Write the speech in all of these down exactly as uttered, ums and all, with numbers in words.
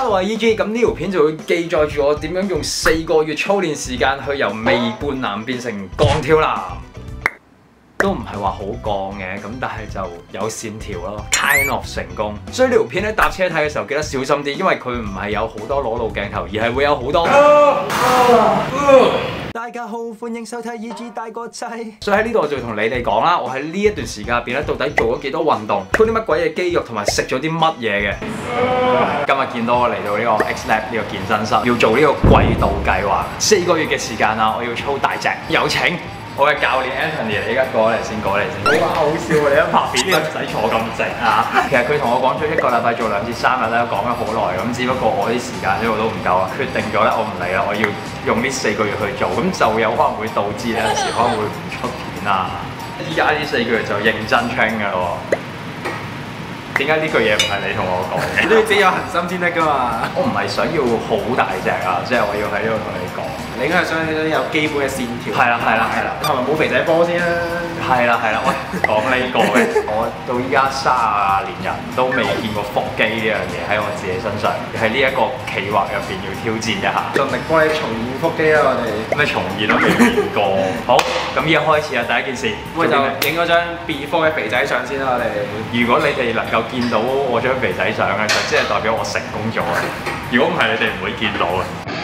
Hello， 我係 E G， 咁呢條片就會記載住我點樣用四個月操練時間去由微灌籃變成鋼跳籃。都唔係話好鋼嘅，咁但係就有線條咯 ，kind of 成功。所以呢條片咧搭車睇嘅時候記得小心啲，因為佢唔係有好多裸露鏡頭，而係會有好多。啊啊啊、大家好，歡迎收睇 E G 大個仔。所以喺呢度我就同你哋講啦，我喺呢一段時間入邊咧，到底做咗幾多運動，操啲乜鬼嘢肌肉，同埋食咗啲乜嘢嘅。啊、今日見到我嚟到呢個 X Lab 呢個健身室，要做呢個季度計劃，四個月嘅時間啦，我要操大隻，有請。我嘅教練 Anthony， 你而家過嚟先，過嚟先。好好笑啊！你一拍片都唔使坐咁直啊！其實佢同我講咗一個禮拜做兩至三日咧，講咗好耐咁，只不過我啲時間呢度都唔夠啊，決定咗咧，我唔嚟啦，我要用呢四個月去做，咁就有可能會導致有陣時可能會唔出片啊！依家呢四個月就認真 train 㗎咯喎。點解呢句嘢唔係你同我講嘅？你都要自己有恒心先得㗎嘛！我唔係想要好大隻啊，即係我要喺呢度同你講。你應該係想你有基本嘅線條。係啦係啦係啦，係咪冇肥仔波先啦？係啦係啦，喂，講呢個嘅，我到依家三十年人都未見過腹肌呢樣嘢喺我自己身上，喺呢一個企劃入邊要挑戰一下，盡力幫你重現腹肌啦！我哋咩重現都未見過。好，咁依家開始啦，第一件事，咁就影嗰張 before 嘅肥仔相先啦，我哋。如果你哋能夠見到我張肥仔相嘅，就即係代表我成功咗啊！如果唔係，你哋唔會見到啊！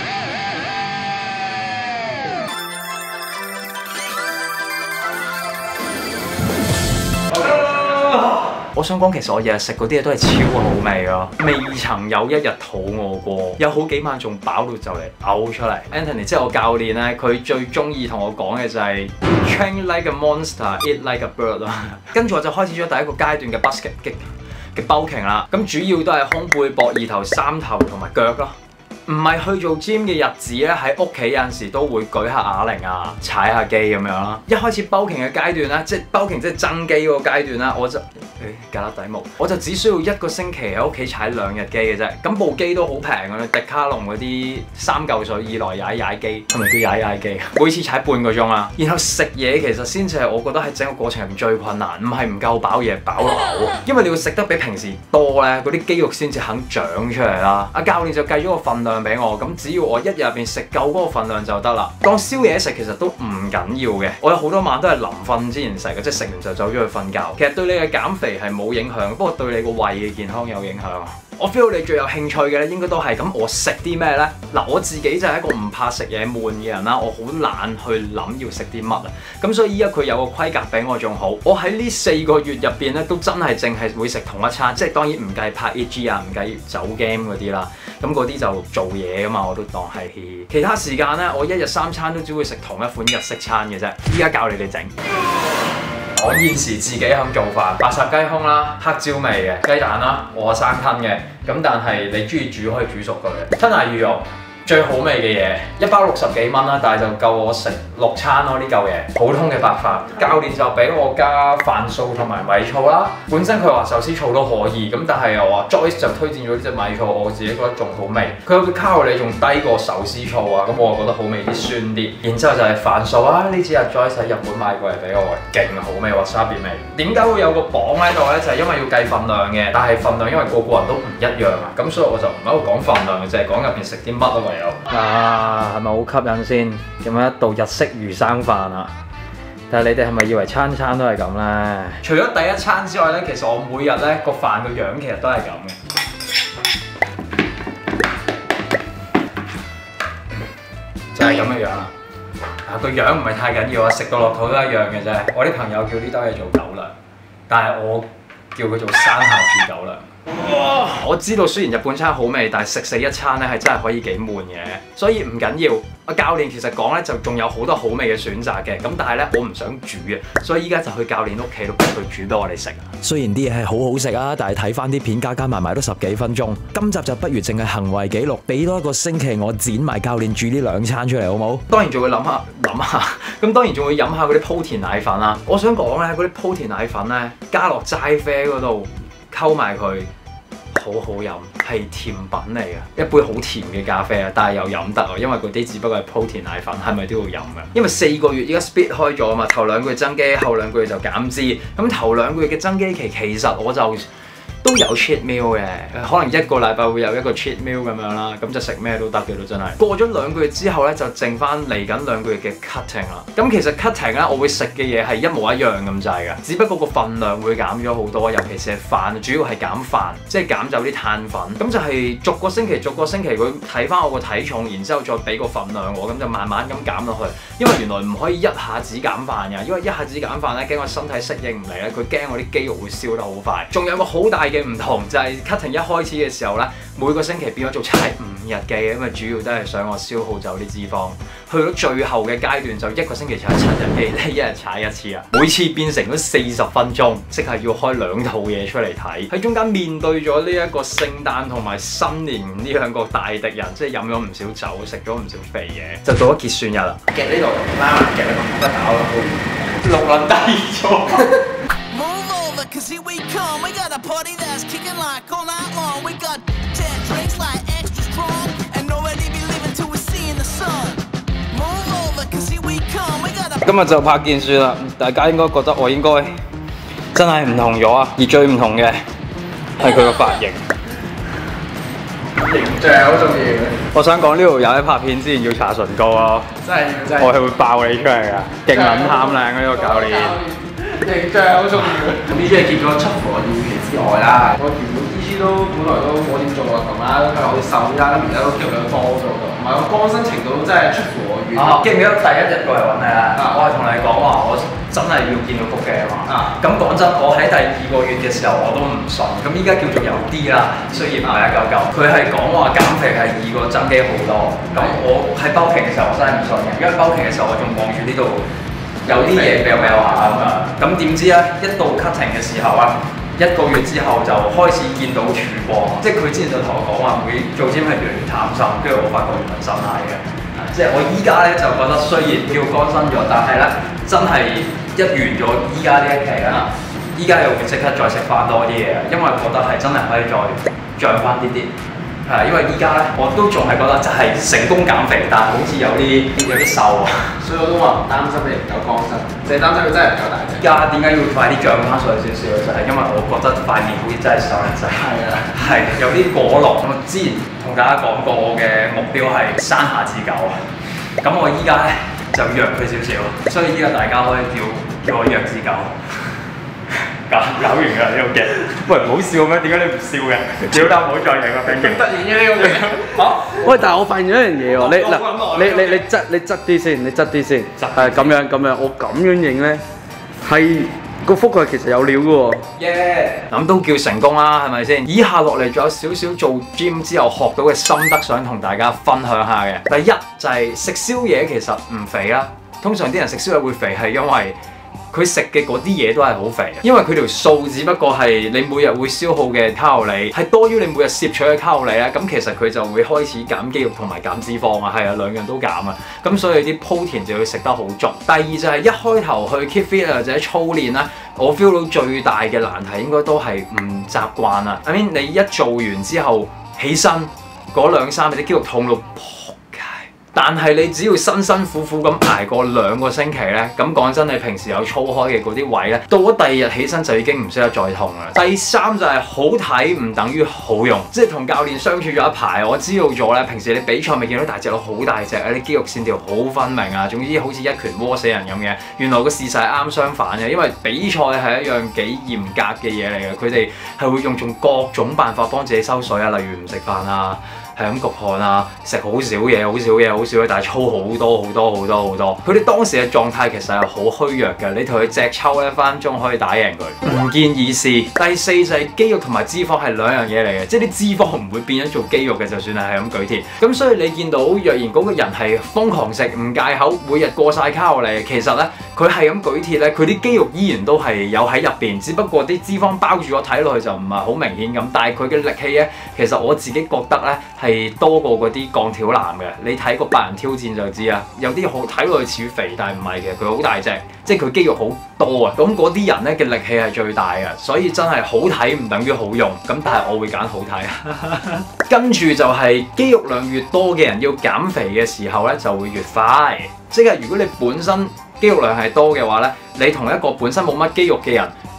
我想講，其實我日日食嗰啲嘢都係超好味咯，未曾有一日肚餓過，有好幾晚仲飽到就嚟嘔出嚟。Anthony 即係我教練咧，佢最中意同我講嘅就係 train like a monster, eat like a bird 咯。跟住我就開始咗第一個階段嘅 basket 嘅嘅 bulking 啦，咁主要都係胸背、膊、二頭、三頭同埋腳咯。唔係去做 gym 嘅日子咧，喺屋企有陣時都會舉下啞鈴啊，踩下機咁樣啦。一開始 bulking 嘅階段咧，即係 bulking 即係增肌嗰個階段啦，我就誒格粒底毛，我就只需要一個星期喺屋企踩兩日機嘅啫。咁部機都好平嘅啦，迪卡龍嗰啲三嚿水以內踩踩機，係咪叫踩踩機？每次踩半個鐘啦。然後食嘢其實先至係我覺得喺整個過程入面最困難，唔係唔夠飽嘢飽到嘔，因為你要食得比平時多咧，嗰啲肌肉先至肯長出嚟啦。阿教練就計咗個份量俾我，咁只要我一日入邊食夠嗰個份量就得啦。當宵夜食其實都唔緊要嘅，我有好多晚都係臨瞓之前食嘅，即係食完就走咗去瞓覺。其實對你嘅減肥係冇影響，不過對你個胃嘅健康有影響。我 feel 你最有興趣嘅咧，應該都係咁。我食啲咩呢？嗱，我自己就係一個唔怕食嘢悶嘅人啦，我好懶去諗要食啲乜啊。咁所以依家佢有個規格比我仲好。我喺呢四個月入邊咧，都真係淨係會食同一餐，即係當然唔計拍 E G 啊，唔計走 game 嗰啲啦。咁嗰啲就做嘢噶嘛，我都當係。其他時間呢，我一日三餐都只會食同一款日式餐嘅啫。依家教你哋整。我現時自己肯做飯，白烚雞胸啦，黑椒味嘅雞蛋啦，我生吞嘅。咁但係你中意煮可以煮熟佢嘅。吞拿魚肉最好味嘅嘢，一包六十幾蚊啦，但係就夠我食六餐咯呢嚿嘢。普通嘅白飯，教練就俾我加飯素同埋米醋啦。本身佢話壽司醋都可以，咁但係又話 Joyce 就推薦咗呢隻米醋，我自己覺得仲好味。佢個卡路里仲低過壽司醋啊，咁我覺得好味啲，酸啲。然之後就係飯素啊，呢次阿 Joyce 喺日本買過嚟俾我，勁好味喎，沙別味。點解會有個磅喺度咧？就係、是、因為要計份量嘅，但係份量因為個個人都唔一樣啊，咁所以我就唔喺度講份量嘅，就係講入邊食啲乜啊。啊，係咪好吸引先？咁樣一道日式魚生飯啊！但係你哋係咪以為餐餐都係咁咧？除咗第一餐之外咧，其實我每日咧個飯個樣其實都係咁嘅，就係咁嘅樣啊！啊個樣唔係太緊要啊，食到落肚都一樣嘅啫。我啲朋友叫呢兜嘢做狗糧，但係我叫佢做山下智狗糧。哇！我知道雖然日本餐好味，但係食死一餐咧係真係可以幾悶嘅，所以唔緊要。阿教練其實講咧就仲有好多好味嘅選擇嘅，咁但係咧我唔想煮嘅，所以依家就去教練屋企度逼佢煮俾我哋食。 雖然啲嘢係好好食啊，但係睇翻啲片加加埋埋都十幾分鐘。今集就不如淨係行為記錄，俾多一個星期我剪埋教練煮呢兩餐出嚟好冇？ 當然仲會諗下諗下，咁當然仲會飲下嗰啲鋪田奶粉啦。我想講咧，嗰啲鋪田奶粉咧加落齋啡嗰度。溝埋佢好好飲，係甜品嚟嘅，一杯好甜嘅咖啡啊！但係又飲得啊，因為嗰啲只不過係鋪田奶粉，係咪都要飲嘅？因為四個月依家 split 開咗啊嘛，頭兩個月增肌，後兩個月就減脂。咁頭兩個月嘅增肌期其實我就都有 cheat meal 嘅，可能一個禮拜會有一個 cheat meal 咁樣啦，咁就食咩都得嘅都真係。過咗兩個月之後咧，就剩翻嚟緊兩個月嘅 cutting 啦。咁其實 cutting 咧，我會食嘅嘢係一模一樣咁滯嘅，只不過個份量會減咗好多，尤其是係飯，主要係減飯，即係減走啲碳粉。咁就係逐個星期逐個星期佢睇翻我個體重，然之後再俾個份量我，咁就慢慢咁減落去。因為原來唔可以一下子減飯嘅，因為一下子減飯咧，驚我身體適應唔嚟咧，佢驚我啲肌肉會燒得好快。仲有個好大嘅唔同就係 cutting 一開始嘅時候咧，每個星期變咗做踩五日嘅，因為主要都係想我消耗走啲脂肪。去到最後嘅階段就一個星期踩七日機，咧一日踩一次啊，每次變成咗四十分鐘，即係要開兩套嘢出嚟睇。喺中間面對咗呢一個聖誕同埋新年呢兩個大敵人，即係飲咗唔少酒，食咗唔少肥嘢，就到咗結算日啦。 夾呢度拉埋夾呢個，得搞啦， 六輪低咗。 Cause here we come, we got a party that's kicking like all night long. We got ten drinks like extra strong, and nobody be living till we see in the sun. Move over, cause here we come, we got a 今日就拍件算啦，大家應該覺得我應該真係唔同咗啊！而最唔同嘅係佢個髮型。 形象好重要嘅， 我想講呢度有一拍片之前要搽唇膏咯， 真係要真係。 我係會爆你出嚟㗎，勁撚貪靚呢個教練。 形象好重要。咁呢啲係結咗出乎我預期之外啦。我原本 D C 都本來都冇點做運動啦，都係好瘦啦，咁而家都肌肉量多咗㗎。同埋個乾身程度真係出乎我預期。 啊，記唔記得第一日過嚟揾你啦？我係同你講話，我真係要見到腹肌啊嘛。咁講真，我喺第二個月嘅時候我都唔信，咁依家叫做有啲啦，雖然唔係一嚿嚿。佢係講話減肥係易過增肌好多。咁我喺包期嘅時候我真係唔信嘅，因為包期嘅時候我仲望住呢度。有啲嘢比較比較下咁樣，咁點知咧一到 cutting 嘅時候啊，一個月之後就開始見到曙光，即係佢之前就同我講話會做 gym 係越嚟越貪心，跟住我發覺原來真係嘅，即係我依家咧就覺得雖然叫乾身咗，但係咧真係一完咗依家呢一期啦，依家又會即刻再食翻多啲嘢，因為覺得係真係可以再漲翻啲啲。係，因為依家咧，我都仲係覺得就係成功減肥，但係好似有啲有啲瘦啊， 所以我都話唔擔心你唔夠乾身，淨係擔心佢真係唔夠大隻。 依家點解要快啲漲翻上去少少咧？就係、是、因為我覺得塊面好似真係瘦一陣。係啊，係有啲果落。我之前同大家講過，我嘅目標係山下智久啊。咁我依家咧就弱佢少少，所以依家大家可以叫叫我弱智狗。搞搞完㗎呢個嘅，喂唔好笑咩？點解你唔笑嘅？屌得唔好再影啦，冰冰。 突然嘅呢個嘅， 嚇！喂，但係我發現咗一樣嘢喎，你嗱，你你你側你側啲先，你側啲先，係咁樣咁樣，我咁樣影咧，係個腹係其實有料嘅喎。 耶！咁都叫成功啦，係咪先？以下落嚟仲有少少做 gym 之後學到嘅心得，想同大家分享下嘅。第一就係食宵夜其實唔肥啦，通常啲人食宵夜會肥係因為佢食嘅嗰啲嘢都係好肥，因為佢條數只不過係你每日會消耗嘅卡路里係多於你每日攝取嘅卡路里咧，咁其實佢就會開始減肌肉同埋減脂肪啊，係啊，兩樣都減啊，咁所以啲鋪田就要食得好足。第二就係一開頭去 keep fit 或者操練啦，我 feel 到最大嘅難題應該都係唔習慣啊。I mean 你一做完之後起身嗰兩三日啲肌肉痛到但係你只要辛辛苦苦咁捱過兩個星期咧，咁講真，你平時有操開嘅嗰啲位咧，到咗第二日起身就已經唔識得再痛啦。第三就係好睇唔等於好用，即係同教練相處咗一排，我知道咗咧，平時你比賽咪見到大隻佬好大隻啊，啲肌肉線條好分明啊，總之好似一拳窩死人咁嘅。原來個事實係啱相反嘅，因為比賽係一樣幾嚴格嘅嘢嚟嘅，佢哋係會用盡各種辦法幫自己收水啊，例如唔食飯啊。係咁焗汗啊，食好少嘢，好少嘢，好少嘢，但係操好多好多好多好多。佢哋當時嘅狀態其實係好虛弱嘅，你同佢隻抽一分鐘可以打贏佢，唔建議試。第四就係肌肉同埋脂肪係兩樣嘢嚟嘅，即係啲脂肪唔會變咗做肌肉嘅，就算係係咁舉鐵。咁所以你見到若然嗰個人係瘋狂食唔戒口，每日過晒卡路里，其實咧佢係咁舉鐵咧，佢啲肌肉依然都係有喺入邊，只不過啲脂肪包住咗，睇落去就唔係好明顯咁。但係佢嘅力氣咧，其實我自己覺得咧係多過嗰啲鋼條男嘅。你睇個百人挑戰就知啊，有啲好睇落去似肥，但係唔係嘅，佢好大隻，即係佢肌肉好多啊。咁嗰啲人咧嘅力氣係最大嘅，所以真係好睇唔等於好用。咁但係我會揀好睇。跟住就係肌肉量越多嘅人要減肥嘅時候咧就會越快。即係如果你本身肌肉量係多嘅話咧，你同一個本身冇乜肌肉嘅人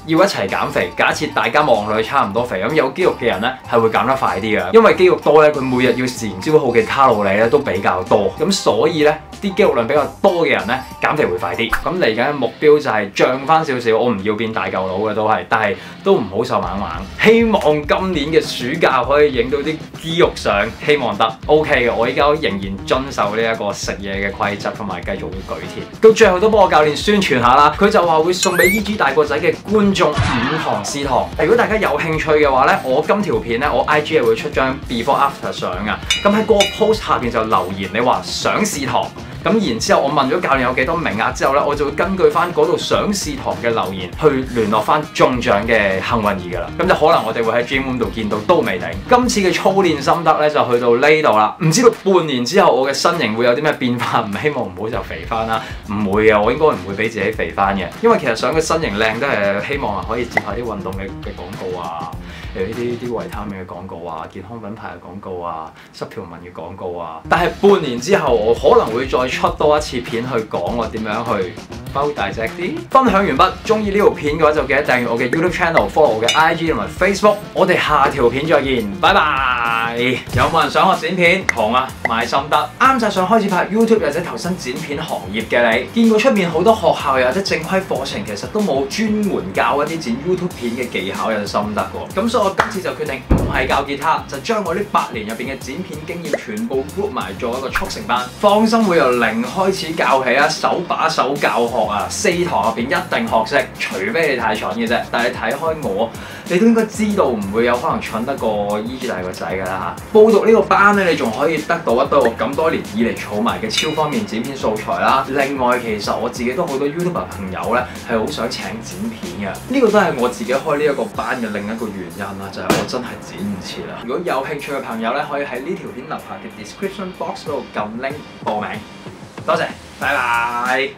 要一齊減肥，假設大家望落去差唔多肥，咁有肌肉嘅人咧係會減得快啲嘅，因為肌肉多咧，佢每日要自然消耗嘅卡路里咧都比較多，咁所以咧啲肌肉量比較多嘅人咧減肥會快啲。咁嚟緊嘅目標就係漲翻少少，我唔要變大嚿佬嘅都係，但係都唔好瘦蜢蜢。希望今年嘅暑假可以影到啲肌肉相，希望得 OK 嘅。我依家仍然遵守呢一個食嘢嘅規則，同埋繼續會舉鐵。到最後都幫我教練宣傳下啦，佢就話會送俾 E G 大個仔嘅觀眾五堂試堂。如果大家有興趣嘅話咧，我今條片咧我 I G 係會出張 before after 相啊。咁喺嗰個 post 下邊就留言你話想試堂。咁然之後，我問咗教練有幾多名額之後咧，我就會根據翻嗰度想試堂嘅留言去聯絡翻中獎嘅幸運兒㗎啦。咁就可能我哋會喺 Gym Room 度見到都未定。今次嘅操練心得咧就去到呢度啦。唔知道半年之後我嘅身形會有啲咩變化？唔希望唔好就肥翻啦，唔會嘅，我應該唔會俾自己肥翻嘅。因為其實想個身形靚都係希望可以接下啲運動嘅嘅廣告啊。誒呢啲啲維他命嘅廣告啊，健康品牌嘅廣告啊，濕條紋嘅廣告啊，但係半年之後我可能會再出多一次片去講我點樣去包大隻啲。分享完畢，中意呢條片嘅話就記得訂閱我嘅 YouTube channel，follow 我嘅 I G 同埋 Facebook。我哋下條片再見，拜拜！有冇人想學剪片？窮啊，賣心得，啱晒想開始拍 YouTube 或者投身剪片行業嘅你，見過出面好多學校又或者正規課程，其實都冇專門教一啲剪 YouTube 片嘅技巧有心得喎。咁所以我今次就決定唔係教吉他，就將我呢八年入邊嘅剪片經驗全部 group 埋做一個速成班。放心，會由零開始教起啊，手把手教學啊，四堂入邊一定學識，除非你太蠢嘅啫。但係睇開我，你都應該知道唔會有可能蠢得過 E G 大個仔㗎啦嚇。報讀呢個班咧，你仲可以得到一堆我咁多年以嚟儲埋嘅超方便剪片素材啦。另外，其實我自己都好多 YouTuber 朋友咧係好想請剪片嘅，呢、這個都係我自己開呢一個班嘅另一個原因啦，就係、是、我真係剪唔切啦。如果有興趣嘅朋友咧，可以喺呢條片樓下嘅 description box 度撳 link 報名。多謝，拜拜。